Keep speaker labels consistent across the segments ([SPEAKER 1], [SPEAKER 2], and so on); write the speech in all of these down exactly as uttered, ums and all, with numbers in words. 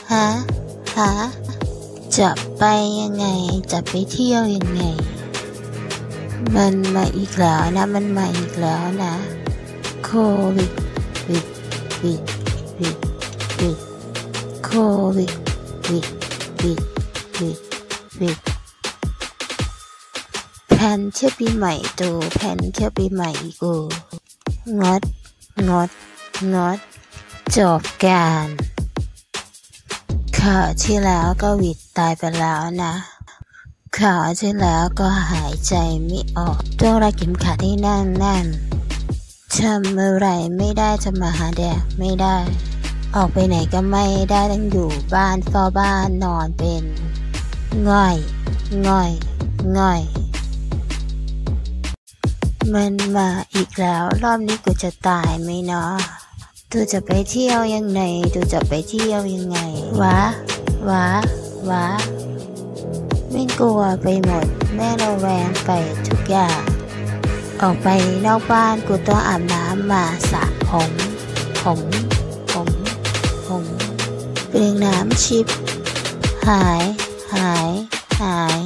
[SPEAKER 1] ฮะฮะจะไปยังไงจะไปเที่ยวยังไงมันมาอีกแล้วนะมันมาอีกแล้วนะโควิดวิดวิดวิดวิดโควิดวิดวิดวิดวิดแผนเที่ยวปีใหม่ตูแผนเที่ยวปีใหม่กูงดงดงดจบการข่าวที่แล้วก็วิดตายไปแล้วนะข่าวที่แล้วก็หายใจไม่ออกต้องรักกินขาที่นั่นนั่นทำอะไรไม่ได้จะมาหาแดกไม่ได้ออกไปไหนก็ไม่ได้ต้องอยู่บ้านเฝ้าบ้านนอนเป็นง่อยง่อยง่อยมันมาอีกแล้วรอบนี้กูจะตายไหมเนาะตูจะไปเที่ยวยังไงตูจะไปเที่ยวยังไงวะวะวะไม่กลัวไปหมดแม่ระแวงไปทุกอย่างออกไปนอกบ้านกูต้องอาบน้ำมาสระผมผมผมผมเปลี่ยนน้ำชิบหายหายหาย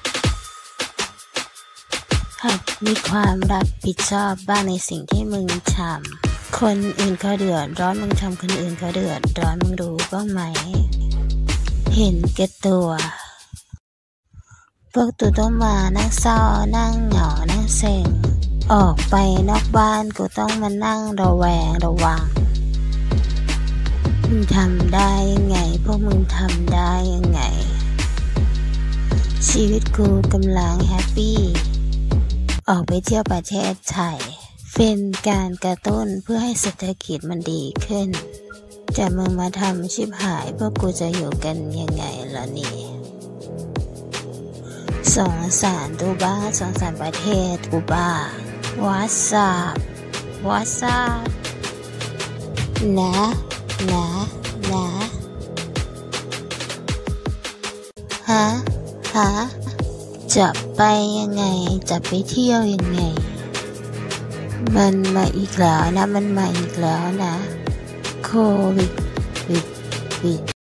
[SPEAKER 1] หัดมีความรับผิดชอบบ้างในสิ่งที่มึงทำคนอื่นเขาเดือดร้อนมึงทำคนอื่นเขาเดือดร้อนมึงรู้บ้างไหมเห็นแก่ตัวพวกตูต้องมานั่งเศร้านั่งเหงานั่งเซ็งออกไปนอกบ้านกูต้องมานั่งระแวงระวังมึงทำได้ยังไงพวกมึงทำได้ยังไงชีวิตกูกำลังแฮปปี้ออกไปเที่ยวประเทศไทยเป็นการกระตุ้นเพื่อให้เศรษฐกิจมันดีขึ้นแต่มึงมาทำชิบหายพวกกูจะอยู่กันยังไงล่ะนี่สงสารตูบ้าสงสารประเทศกูบ้าวอทซับวอทซับนะนะนะฮะฮะจะไปยังไงจะไปเที่ยวยังไงมันมาอีกแล้วนะมันมาอีกแล้วนะโควิดวิดวิด